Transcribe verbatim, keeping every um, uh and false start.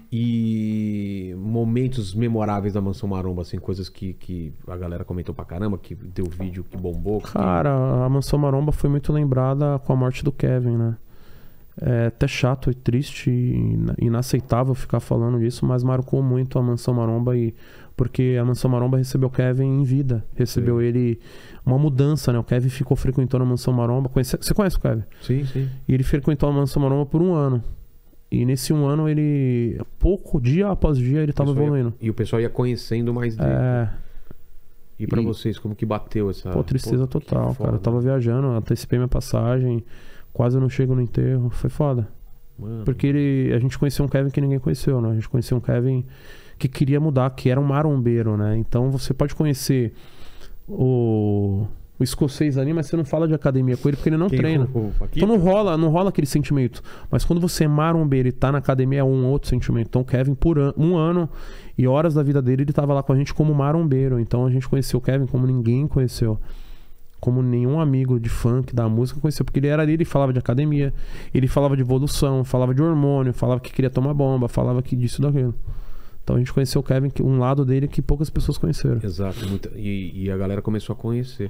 E momentos memoráveis da Mansão Maromba, assim, coisas que, que a galera comentou pra caramba, que deu vídeo que bombou. Que... Cara, a Mansão Maromba foi muito lembrada com a morte do Kevin, né? É até chato e triste e inaceitável ficar falando disso, mas marcou muito a Mansão Maromba, e porque a Mansão Maromba recebeu o Kevin em vida. Recebeu Sim. ele... Uma mudança, né? O Kevin ficou frequentando a Mansão Maromba. Conhece... Você conhece o Kevin? Sim, sim. E ele frequentou a Mansão Maromba por um ano. E nesse um ano ele... Pouco, dia após dia, ele tava evoluindo. Ia... E o pessoal ia conhecendo mais dele. É... E pra e... vocês, como que bateu essa... Pô, tristeza Pô, total, foda, cara. Eu tava viajando, antecipei minha passagem, quase não chego no enterro. Foi foda. Mano. Porque ele... a gente conheceu um Kevin que ninguém conheceu, né? A gente conheceu um Kevin que queria mudar, que era um marombeiro, né? Então você pode conhecer o... o escocês ali, mas você não fala de academia com ele porque ele não Quem treina. O, o, então não rola, não rola aquele sentimento. Mas quando você é marombeiro e tá na academia é um outro sentimento. Então o Kevin, por an um ano e horas da vida dele, ele tava lá com a gente como marombeiro. Então a gente conheceu o Kevin como ninguém conheceu. Como nenhum amigo de funk da música conheceu. Porque ele era ali, ele falava de academia, ele falava de evolução, falava de hormônio, falava que queria tomar bomba, falava que disso e daquilo. Então a gente conheceu o Kevin, um lado dele que poucas pessoas conheceram. Exato. Muita... E, e a galera começou a conhecer.